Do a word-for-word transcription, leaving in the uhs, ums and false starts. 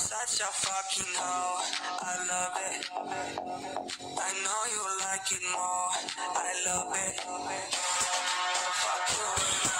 such a fucking hoe. I love it. I know you like it more. I love it. Fuck you.